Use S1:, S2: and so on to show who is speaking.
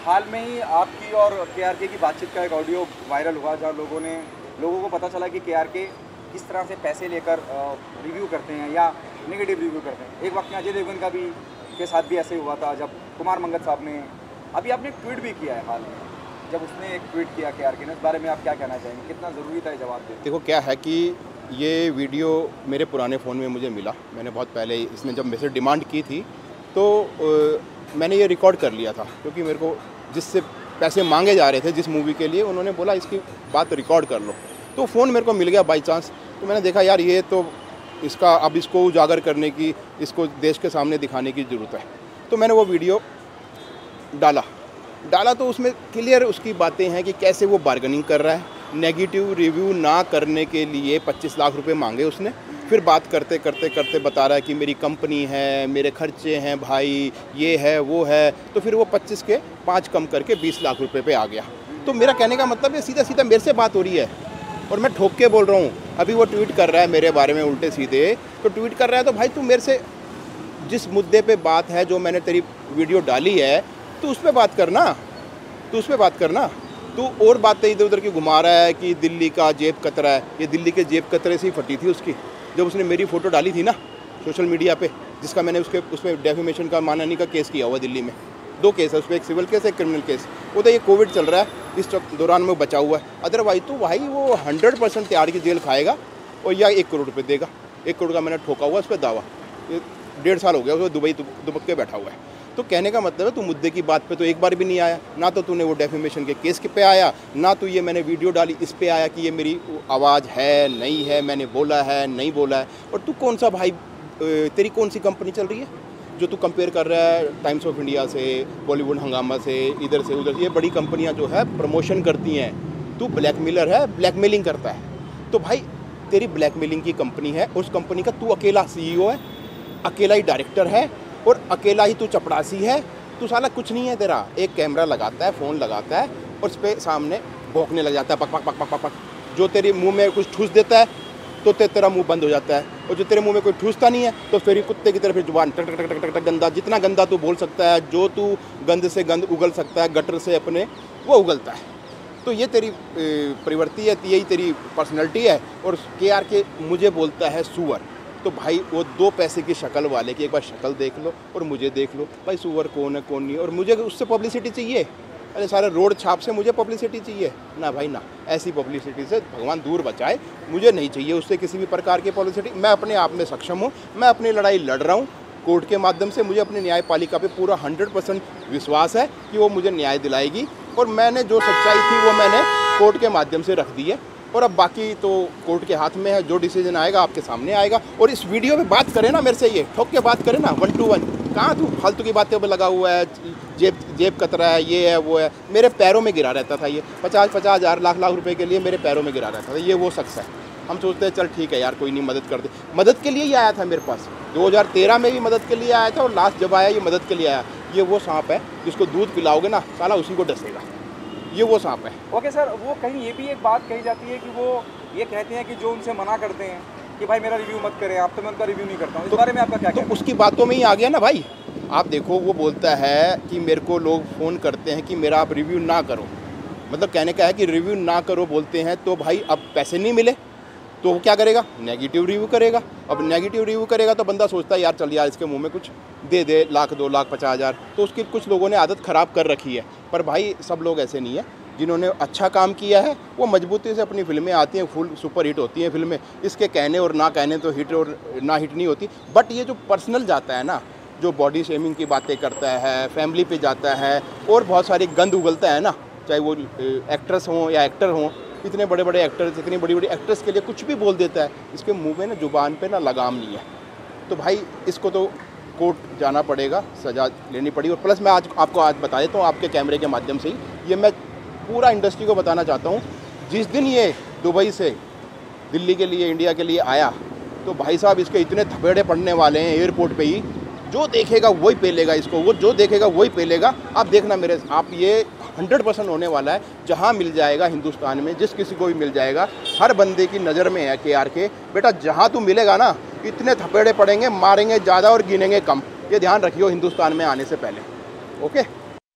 S1: हाल में ही आपकी और केआरके की बातचीत का एक ऑडियो वायरल हुआ, जहाँ लोगों को पता चला कि केआरके किस तरह से पैसे लेकर रिव्यू करते हैं या नेगेटिव रिव्यू करते हैं। एक वक्त में अजय देवगन का भी के साथ भी ऐसे हुआ था, जब कुमार मंगल साहब ने अभी आपने एक ट्वीट भी किया है हाल में, जब उसने एक ट्वीट किया केआरके ने, इस बारे में आप क्या कहना चाहेंगे, कितना ज़रूरी था ये जवाब देना?
S2: देखो क्या है कि ये वीडियो मेरे पुराने फ़ोन में मुझे मिला, मैंने बहुत पहले इसने जब मेरे से डिमांड की थी तो मैंने ये रिकॉर्ड कर लिया था, क्योंकि मेरे को जिससे पैसे मांगे जा रहे थे जिस मूवी के लिए, उन्होंने बोला इसकी बात रिकॉर्ड कर लो। तो फ़ोन मेरे को मिल गया बाई चांस। तो मैंने देखा यार ये तो अब इसको उजागर करने की, इसको देश के सामने दिखाने की ज़रूरत है। तो मैंने वो वीडियो डाला तो उसमें क्लियर उसकी बातें हैं कि कैसे वो बार्गेनिंग कर रहा है। नेगेटिव रिव्यू ना करने के लिए 25 लाख रुपए मांगे उसने। फिर बात करते करते बता रहा है कि मेरी कंपनी है, मेरे खर्चे हैं भाई, ये है वो है। तो फिर वो 25 के 5 कम करके 20 लाख रुपए पे आ गया। तो मेरा कहने का मतलब है सीधा सीधा मेरे से बात हो रही है और मैं ठोक के बोल रहा हूँ। अभी वो ट्वीट कर रहा है मेरे बारे में उल्टे सीधे, तो ट्वीट कर रहा है तो भाई तू मेरे से जिस मुद्दे पे बात है, जो मैंने तेरी वीडियो डाली है, तो उस पर बात करना। तू और बातें इधर उधर की घुमा रहा है कि दिल्ली का जेब कतरा है। ये दिल्ली के जेब कतरे से ही फटी थी उसकी, जब उसने मेरी फ़ोटो डाली थी ना सोशल मीडिया पे, जिसका मैंने उसमें डेफेमेशन का मानहानि का केस किया हुआ दिल्ली में। 2 केस है उसमें, एक सिविल केस, एक क्रिमिनल केस। वो तो ये कोविड चल रहा है, इस दौरान में बचा हुआ है। अदरवाइज तो भाई वो 100% तिहाड़ की जेल खाएगा और या 1 करोड़ रुपये देगा। 1 करोड़ का मैंने ठोका हुआ उस पर दावा। ये 1.5 साल हो गया उसको दुबई दुबक के बैठा हुआ है। तो कहने का मतलब है तू मुद्दे की बात पे तो एक बार भी नहीं आया। ना तो तूने वो डेफेमेशन के केस के पे आया, ना तो ये मैंने वीडियो डाली इस पे आया कि ये मेरी आवाज़ है नहीं है, मैंने बोला है नहीं बोला है। और तू कौन सा भाई, तेरी कौन सी कंपनी चल रही है जो तू कंपेयर कर रहा है टाइम्स ऑफ इंडिया से, बॉलीवुड हंगामा से, इधर से उधर। ये बड़ी कंपनियाँ जो है प्रमोशन करती हैं, तू ब्लैकमेलर है, ब्लैकमेलिंग करता है। तो भाई तेरी ब्लैकमेलिंग की कंपनी है, उस कंपनी का तू अकेला CEO है, अकेला ही डायरेक्टर है और अकेला ही तू चपड़ासी है। तू साला कुछ नहीं है, तेरा एक कैमरा लगाता है, फ़ोन लगाता है और उस पर सामने भौंकने लग जाता है, पक पक पक पक पक पक। जो तेरे मुंह में कुछ ठूस देता है तो तेरा मुंह बंद हो जाता है, और जो तेरे मुंह में कोई ठूसता नहीं है तो फिर कुत्ते की तरह फिर जुबान टक टक टक टक टक गंदा, जितना गंदा तू बोल सकता है, जो तू गंद से गंद उगल सकता है, गटर से अपने, वो उगलता है। तो ये तेरी प्रवृत्ति है, यही तेरी पर्सनैलिटी है। और केआरके मुझे बोलता है सुअर। तो भाई वो 2 पैसे की शक्ल वाले की एक बार शक्ल देख लो और मुझे देख लो भाई, सुअर कौन है कौन नहीं। और मुझे उससे पब्लिसिटी चाहिए, अरे सारे रोड छाप से मुझे पब्लिसिटी चाहिए ना भाई ना। ऐसी पब्लिसिटी से भगवान दूर बचाए, मुझे नहीं चाहिए उससे किसी भी प्रकार की पब्लिसिटी। मैं अपने आप में सक्षम हूँ, मैं अपनी लड़ाई लड़ रहा हूँ कोर्ट के माध्यम से। मुझे अपनी न्यायपालिका पे पूरा 100% विश्वास है कि वो मुझे न्याय दिलाएगी, और मैंने जो सच्चाई थी वो मैंने कोर्ट के माध्यम से रख दी है। और अब बाकी तो कोर्ट के हाथ में है, जो डिसीजन आएगा आपके सामने आएगा। और इस वीडियो में बात करें ना मेरे से, ये ठोक के बात करें ना 1 to 1, कहाँ तू फालतू की बातें पर लगा हुआ है, जेब कतरा है, ये है वो है। मेरे पैरों में गिरा रहता था ये 50 हज़ार लाख रुपए के लिए मेरे पैरों में गिरा रहता था। ये वो शख्स है। हम सोचते हैं चल ठीक है यार कोई नहीं, मदद कर दे। मदद के लिए ही आया था मेरे पास, 2013 में भी मदद के लिए आया था, और लास्ट जब आया ये मदद के लिए आया। ये वो सांप है जिसको दूध पिलाओगे ना साला उसी को डसेगा, ये वो सांप है।
S1: ओके सर, वो कहीं ये भी एक बात कही जाती है कि वो ये कहते हैं कि जो उनसे मना करते हैं कि भाई मेरा रिव्यू मत करें आप, तो मैं उनका रिव्यू नहीं करता हूँ। इस बारे में आपका क्या कहना है?
S2: तो उसकी बातों में ही आ गया ना भाई। आप देखो वो बोलता है कि मेरे को लोग फ़ोन करते हैं कि मेरा आप रिव्यू ना करो, मतलब कहने का है कि रिव्यू ना करो बोलते हैं। तो भाई अब पैसे नहीं मिले तो वो क्या करेगा, नेगेटिव रिव्यू करेगा। अब नेगेटिव रिव्यू करेगा तो बंदा सोचता है यार चल यार इसके मुंह में कुछ दे 1 2 लाख 50 हज़ार। तो उसकी कुछ लोगों ने आदत ख़राब कर रखी है। पर भाई सब लोग ऐसे नहीं है। जिन्होंने अच्छा काम किया है वो मजबूती से अपनी फिल्में आती हैं, फुल सुपर हिट होती हैं फिल्में। इसके कहने और ना कहने तो हिट और ना हिट नहीं होती। बट ये जो पर्सनल जाता है ना, जो बॉडी शेमिंग की बातें करता है, फैमिली पे जाता है और बहुत सारी गंद उगलता है ना, चाहे वो एक्ट्रेस हों या एक्टर हों, इतने बड़े बड़े एक्टर्स, इतनी बड़ी बड़ी एक्ट्रेस के लिए कुछ भी बोल देता है। इसके मुंह में ना जुबान पे ना लगाम नहीं है। तो भाई इसको तो कोर्ट जाना पड़ेगा, सज़ा लेनी पड़ेगी। और प्लस मैं आपको आज बता देता हूँ आपके कैमरे के माध्यम से ही, ये मैं पूरा इंडस्ट्री को बताना चाहता हूँ। जिस दिन ये दुबई से दिल्ली के लिए, इंडिया के लिए आया, तो भाई साहब इसके इतने थपेड़े पड़ने वाले हैं एयरपोर्ट पे ही, जो देखेगा वही पेलेगा इसको, वो जो देखेगा वही पेलेगा। आप देखना मेरे, आप ये 100% होने वाला है। जहाँ मिल जाएगा हिंदुस्तान में, जिस किसी को भी मिल जाएगा, हर बंदे की नज़र में है केआरके। बेटा जहाँ तू मिलेगा ना, इतने थपेड़े पड़ेंगे, मारेंगे ज़्यादा और गिनेंगे कम। ये ध्यान रखियो हिंदुस्तान में आने से पहले। ओके।